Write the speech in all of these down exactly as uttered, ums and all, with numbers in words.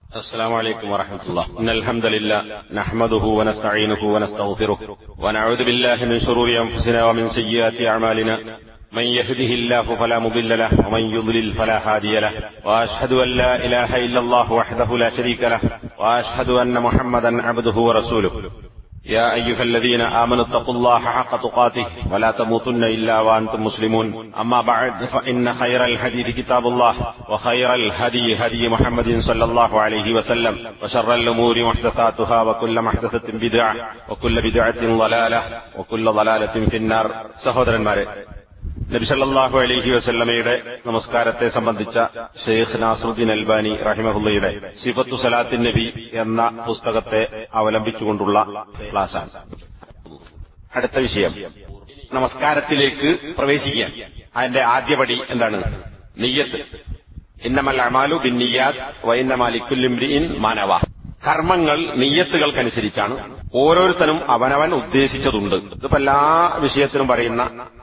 السلام عليكم ورحمة الله. إن الحمد لله نحمده ونستعينه ونستغفره ونعوذ بالله من شرور أنفسنا ومن سيئات أعمالنا. من يهده الله فلا مضل له ومن يضلل فلا هادي له، وأشهد أن لا إله إلا الله وحده لا شريك له، وأشهد أن محمدا عبده ورسوله. يا أيها الذين آمنوا اتقوا الله حق تقاته ولا تموتن إلا وأنتم مسلمون. أما بعد، فإن خير الحديث كتاب الله، وخير الهدي هدي محمد صلى الله عليه وسلم، وشر الأمور محدثاتها، وكل محدثة بدعة، وكل بدعة ضلالة، وكل ضلالة في النار. സഹോദരന്മാരെ, നബി സല്ലല്ലാഹു അലൈഹി വസല്ലമയുടെ നമസ്കാരത്തെ സംബന്ധിച്ച ഷെയ്ഖ് നാസറുദ്ദീൻ അൽബാനി റഹിമഹുള്ളയുടെ സിഫത്തു സലാത്തിൻ നബി എന്ന പുസ്തകത്തെ അവലംബിച്ചുകൊണ്ടുള്ള ക്ലാസാണ്. അടുത്ത വിഷയം നമസ്കാരത്തിലേക്ക് പ്രവേശിക്കുക. അതിന്റെ ആദ്യപടി എന്താണ്? നിയ്യത്ത്. ഇന്നമൽ അഅ്മാലു ബിന്നിയ്യാത്ത് വഇന്നമാ ലിക്കുല്ലി ഇംറിഇൻ മാ നവാ. കർമ്മങ്ങൾ നിയ്യത്തുകൾക്കനുസരിച്ചാണ്. ഓരോരുത്തരും അവനവൻ ഉദ്ദേശിച്ചതുണ്ട്. ഇതിപ്പോ എല്ലാ വിഷയത്തിനും പറയുന്ന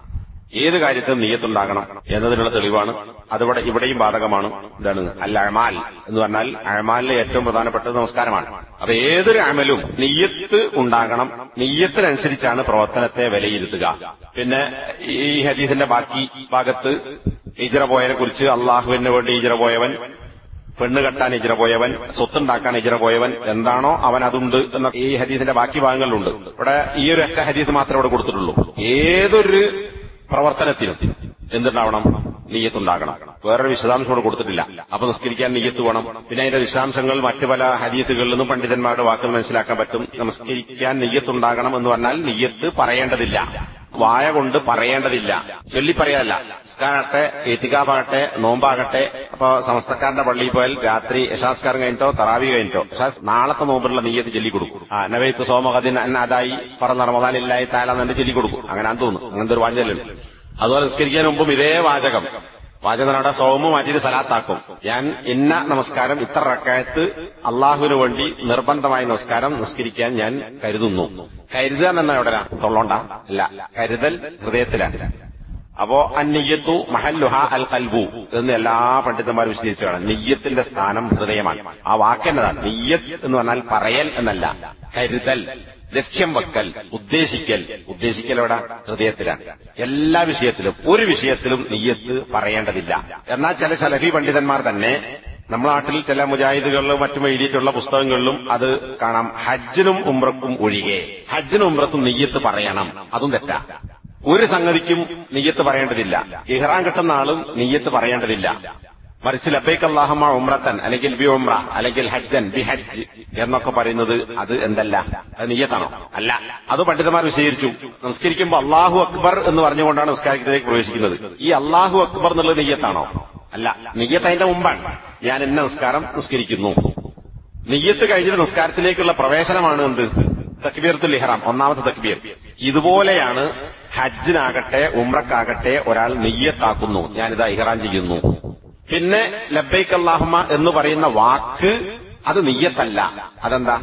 ഏത് കാര്യത്തിനും നിയ്യത്തുണ്ടാകണം എന്നതിനുള്ള തെളിവാണ്. അതിവിടെ ഇവിടെയും ബാധകമാണ്. എന്താണ് അൽ അഅ്മാൽ എന്ന് പറഞ്ഞാൽ അഅ്മാലിലെ ഏറ്റവും പ്രധാനപ്പെട്ടത് നമസ്കാരമാണ്. അപ്പൊ ഏതൊരു അമലും നിയ്യത്ത് ഉണ്ടാകണം. നിയ്യത്തിനനുസരിച്ചാണ് പ്രവർത്തനത്തെ വിലയിരുത്തുക. പിന്നെ ഈ ഹദീസിന്റെ ബാക്കി ഭാഗത്ത് ഹിജ്റ പോയതിനെ കുറിച്ച് അള്ളാഹുവിന് വേണ്ടി ഹിജ്റ പോയവൻ, പെണ്ണ് കെട്ടാൻ ഹിജ്റ പോയവൻ, സ്വത്തുണ്ടാക്കാൻ ഹിജ്റ പോയവൻ, എന്താണോ അവൻ അതുണ്ട് എന്ന ഈ ഹദീസിന്റെ ബാക്കി ഭാഗങ്ങളിലുണ്ട്. ഇവിടെ ഈ ഒരു ഒറ്റ ഹദീസ് മാത്രമേ ഇവിടെ കൊടുത്തിട്ടുള്ളൂ. ഏതൊരു പ്രവർത്തനത്തിനും എന്തുണ്ടാവണം? നിയ്യത്തുണ്ടാകണം. വേറൊരു വിശദാംശം കൂടെ കൊടുത്തിട്ടില്ല. അപ്പൊ നിസ്കരിക്കാൻ നിയ്യത്ത് വേണം. പിന്നെ അതിന്റെ വിശദാംശങ്ങൾ മറ്റു പല ഹദീസുകളിൽ നിന്നും പണ്ഡിതന്മാരുടെ വാക്കുകൾ മനസ്സിലാക്കാൻ പറ്റും. നമസ്കരിക്കാൻ നിയ്യത്തുണ്ടാകണം എന്ന് പറഞ്ഞാൽ നിയ്യത്ത് പറയേണ്ടതില്ല, വായ കൊണ്ട് പറയേണ്ടതില്ല, ചൊല്ലി പറയാനല്ല. നിസ്കാരട്ടെ, ഇത്തികാഫാകട്ടെ, നോമ്പാകട്ടെ. അപ്പൊ സമസ്തക്കാരന്റെ പള്ളിയിൽ പോയാൽ രാത്രി യശാസ്കാരം കഴിഞ്ഞിട്ടോ തറാവി കഴിഞ്ഞിട്ടോ നാളത്തെ നോമ്പിലുള്ള നിയ്യത്ത് ചൊല്ലിക്കൊടുക്കും. ആ നവൈത്ത് സോമഹദിൻ അതായി പറഞ്ഞ റമദാനില്ലായി താലെന്നെ ചൊല്ലിക്കൊടുക്കും. അങ്ങനെ തോന്നുന്നു. അങ്ങനത്തെ ഒരു വാചകമുണ്ട്. അതുപോലെ നിസ്കരിക്കാൻ മുമ്പും ഇതേ വാചകം വാചകനോടെ സോമ് മാറ്റിയിട്ട് സലാത്താക്കും. ഞാൻ ഇന്ന നമസ്കാരം ഇത്ര റക്അത്ത് അള്ളാഹുവിന് വേണ്ടി നിർബന്ധമായ നമസ്കാരം നിസ്കരിക്കാൻ ഞാൻ കരുതുന്നു. കരുതുക എന്ന എവിടെയാ? തൊള്ളോണ്ട അല്ല, കരുതൽ ഹൃദയത്തിലാണ്. അപ്പോ അന്നിയ്യത്തു മഹല്ലുഹ അൽ ഖൽബു എന്ന് എല്ലാ പണ്ഡിതന്മാരും വിശദീകരിച്ചു കാണാം. നിയ്യത്തിന്റെ സ്ഥാനം ഹൃദയമാണ്. ആ വാക്കെന്നതാണ്. നിയ്യത്ത് എന്ന് പറഞ്ഞാൽ പറയൽ എന്നല്ല, കരുതൽ, ലക്ഷ്യം വെക്കൽ, ഉദ്ദേശിക്കൽ. ഉദ്ദേശിക്കൽ എവിടെ? ഹൃദയത്തിലാണ്. എല്ലാ വിഷയത്തിലും ഒരു വിഷയത്തിലും നിയ്യത്ത് പറയേണ്ടതില്ല. എന്നാൽ ചില സലഫി പണ്ഡിതന്മാർ തന്നെ നമ്മുടെ നാട്ടിൽ ചില മുജാഹിദുകളിലും മറ്റും എഴുതിയിട്ടുള്ള പുസ്തകങ്ങളിലും അത് കാണാം. ഹജ്ജിനും ഉംറക്കും ഒഴികെ ഹജ്ജിനും ഉംറക്കും നിയ്യത്ത് പറയണം. അതും തെറ്റാ. ഒരു സംഗതിക്കും നിയ്യത്ത് പറയേണ്ടതില്ല. ഇഹ്റാം കിട്ടുന്ന ആളും നിയ്യത്ത് പറയേണ്ടതില്ല. മറിച്ച് ലബൈക അല്ലാഹുമ്മ ഉംറത്തൻ അല്ലെങ്കിൽ ബി ഉംറ അല്ലെങ്കിൽ ഹജ്ജൻ ബി ഹജ്ജ് എന്നൊക്കെ പറയുന്നത് അത് എന്തല്ല? അത് നിയ്യത്താണോ? അല്ല. അത് പണ്ഡിതന്മാർ വിശദീകരിച്ചു. നമസ്കരിക്കുമ്പോൾ അല്ലാഹു അക്ബർ എന്ന് പറഞ്ഞുകൊണ്ടാണ് നിസ്കാരത്തിലേക്ക് പ്രവേശിക്കുന്നത്. ഈ അല്ലാഹു അക്ബർ എന്നുള്ളത് നിയ്യത്താണോ? അല്ല. നിയ്യത്ത് അതിന്റെ മുമ്പാണ്. ഞാൻ എന്ന നിസ്കാരം നിസ്കരിക്കുന്നു. നിയ്യത്ത് കഴിഞ്ഞിട്ട് നിസ്കാരത്തിലേക്കുള്ള പ്രവേശനമാണ് എന്ത്? തക്ബീറത്തുൽ ഇഹ്റാം, ഒന്നാമത്തെ തക്ബീർ. ഇതുപോലെയാണ് ഹജ്ജിനാകട്ടെ ഉംറക്കാകട്ടെ ഒരാൾ നിയ്യത്താക്കുന്നു. ഞാനിതാ ഇഹ്റാം ചെയ്യുന്നു. പിന്നെ ലബ്ബൈക അല്ലാഹുമ്മ എന്ന് പറയുന്ന വാക്ക് അത് നിയ്യത്തല്ല. അതെന്താ?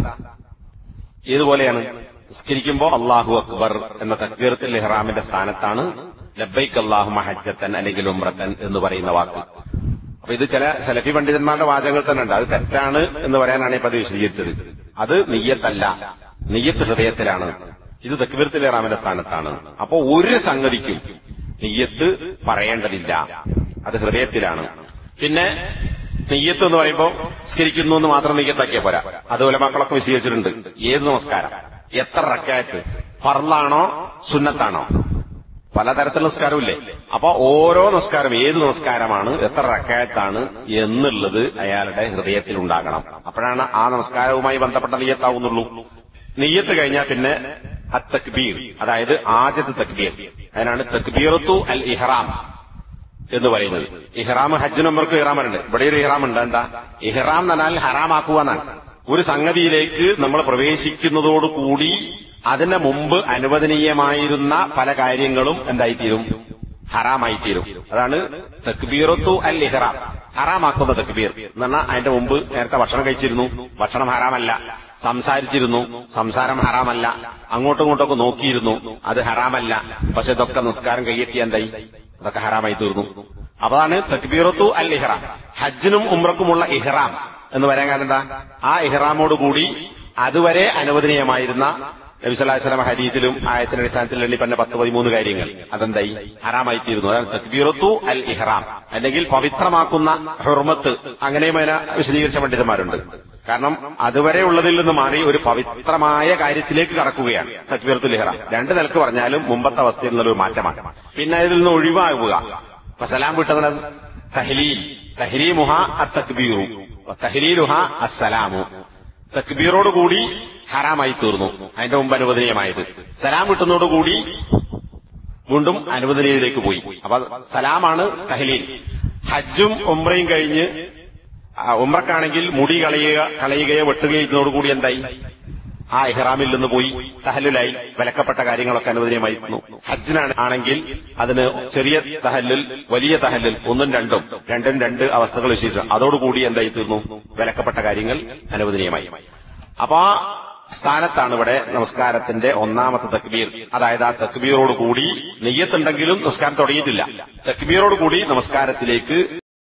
ഏതുപോലെയാണ്? നിസ്കരിക്കുമ്പോ അല്ലാഹു അക്ബർ എന്ന തക്ബീറത്തുൽ ഇഹ്റാമിന്റെ സ്ഥാനത്താണ് ലബ്ബൈക അല്ലാഹുമ്മ ഹജ്ജത്തൻ അല്ലെങ്കിൽ ഉംറത്തൻ എന്ന് പറയുന്ന വാക്ക്. അപ്പൊ ഇത് ചില സലഫി പണ്ഡിതന്മാരുടെ വാചകങ്ങൾ തന്നെ ഉണ്ട്. അത് തെറ്റാണ് എന്ന് പറയാനാണ് ഇപ്പൊ അത് വിശദീകരിച്ചത്. അത് നിയ്യത്തല്ല, നിയ്യത്ത് ഹൃദയത്തിലാണ്. ഇത് തക്ബീറത്തുൽ ഇഹ്റാമിന്റെ സ്ഥാനത്താണ്. അപ്പോ ഒരു സംഗതിക്കും നിയ്യത്ത് പറയേണ്ടതില്ല, അത് ഹൃദയത്തിലാണ്. പിന്നെ നിയ്യത്ത് എന്ന് പറയുമ്പോൾ നിസ്കരിക്കുന്നു എന്ന് മാത്രം നിയ്യത്താക്കിയാൽ പോരാ. അതുപോലെ മക്കളൊക്കെ വിശദീകരിച്ചിട്ടുണ്ട്. ഏത് നമസ്കാരം, എത്ര റക്അത്ത്, ഫർളാണോ സുന്നത്താണോ, പലതരത്തിലുള്ള നിസ്കാരമില്ലേ. അപ്പൊ ഓരോ നമസ്കാരം ഏത് നമസ്കാരമാണ്, എത്ര റക്അത്താണ് എന്നുള്ളത് അയാളുടെ ഹൃദയത്തിൽ ഉണ്ടാകണം. അപ്പോഴാണ് ആ നമസ്കാരവുമായി ബന്ധപ്പെട്ട നിയ്യത്താവുന്നുള്ളൂ. നിയ്യത്ത് കഴിഞ്ഞാൽ പിന്നെ അത്തക്ബീർ, അതായത് ആദ്യത്തെ തക്ബീർ. അതിനാണ് തക്ബീറത്തു അൽ ഇഹ്റാം എന്ന് പറയുന്നത്. ഇഹ്റാം ഹജ്ജിനും ഉംറക്കും ഇഹ്റാമുണ്ട്. ഇവിടെ ഒരു ഇഹ്റാം ഉണ്ട്. എന്താ ഇഹ്റാം എന്ന് പറഞ്ഞാൽ ഹറാമാക്കുക എന്നാണ്. ഒരു സംഗതിയിലേക്ക് നമ്മൾ പ്രവേശിക്കുന്നതോടുകൂടി അതിന് മുമ്പ് അനുവദനീയമായിരുന്ന പല കാര്യങ്ങളും എന്തായിത്തീരും? ഹറാമായിത്തീരും. അതാണ് തക്ബീറത്തു അൽ ഇഹ്റാം, ഹറാമാക്കുന്ന തക്ബീർ എന്ന് പറഞ്ഞാൽ അതിന്റെ മുമ്പ് നേരത്തെ ഭക്ഷണം കഴിച്ചിരുന്നു, ഭക്ഷണം ഹറാമല്ല. സംസാരിച്ചിരുന്നു, സംസാരം ഹറാമല്ല. അങ്ങോട്ടും ഇങ്ങോട്ടൊക്കെ നോക്കിയിരുന്നു, അത് ഹറാമല്ല. പക്ഷെ ഇതൊക്കെ നിസ്കാരം കയ്യെത്തി എന്തായി? അതൊക്കെ ഹറാമായി തീർന്നു. അതാണ് തക്ബീറത്തു അൽ ഇഹ്റാം. ഹജ്ജിനും ഉംറക്കുമുള്ള ഇഹ്റാം എന്ന് പറയാൻ കാരണം എന്താ? ആ ഇഹ്റാമോട് കൂടി അതുവരെ അനുവദനീയമായിരുന്ന നബി സല്ലല്ലാഹു അലൈഹി വസല്ലം ഹദീസിലും ആയത്തിന്റെ അടിസ്ഥാനത്തിൽ എണ്ണി പറഞ്ഞ പത്ത് പതിമൂന്ന് കാര്യങ്ങൾ അതെന്തായി? ഹറാമായിത്തീരുന്നു. അതാണ് തക്ബീറത്തു അൽ ഇഹ്റാം, അല്ലെങ്കിൽ പവിത്രമാക്കുന്ന ഹുർമത്ത്. അങ്ങനെയും അതിനെ വിശദീകരിച്ച പണ്ഡിതന്മാരുണ്ട്. കാരണം അതുവരെ ഉള്ളതിൽ നിന്ന് മാറി ഒരു പവിത്രമായ കാര്യത്തിലേക്ക് കടക്കുകയാണ് തക്ബീറത്തുൽ ഇഹ്റാം. രണ്ട് നിലക്ക് പറഞ്ഞാലും മുമ്പത്തെ അവസ്ഥയിൽ നിന്നൊരു മാറ്റമാണ്. പിന്നെ ഇതിൽ നിന്ന് ഒഴിവാകുക. ഇപ്പൊ സലാം വിട്ടത് തഹ്ലീൽ, തഹ്രീമുഹ അത്തക്ബീറു തഹ്ലീലുഹ അസ്സലാമു. തക്ബീറോടുകൂടി ഹറാമായി തീർന്നു, അതിന്റെ മുമ്പ് അനുവദനീയമായത്. സലാം വിട്ടുന്നതോടുകൂടി വീണ്ടും അനുവദനീയത്തിലേക്ക് പോയി. അപ്പൊ സലാമാണ് തഹ്ലീൽ. ഹജ്ജും ഉംറയും കഴിഞ്ഞ് ഉംറക്കാണെങ്കിൽ മുടി കളയുക കളയുകയോ വെട്ടുകയോ ചെയ്യുന്നതോടുകൂടി എന്തായി? ആ ഇഹ്റാമിൽ നിന്ന് പോയി, തഹല്ലുലായി, വിലക്കപ്പെട്ട കാര്യങ്ങളൊക്കെ അനുവദനീയമായിരുന്നു. ഹജ്ജിനാണ് ആണെങ്കിൽ അതിന് ചെറിയ തഹല്ലുൽ, വലിയ തഹല്ലുൽ, ഒന്നും രണ്ടും രണ്ടും രണ്ട് അവസ്ഥകൾ വിശേഷിച്ചു. അതോടുകൂടി എന്തായി തീർന്നു? വിലക്കപ്പെട്ട കാര്യങ്ങൾ അനുവദനീയമായി. അപ്പൊ ആ സ്ഥാനത്താണ് ഇവിടെ നമസ്കാരത്തിന്റെ ഒന്നാമത്തെ തക്ബീർ. അതായത് ആ തക്ബീറോട് കൂടി നെയ്യത്തുണ്ടെങ്കിലും നമസ്കാരം തുടങ്ങിയിട്ടില്ല. തക്ബീറോട് കൂടി നമസ്കാരത്തിലേക്ക്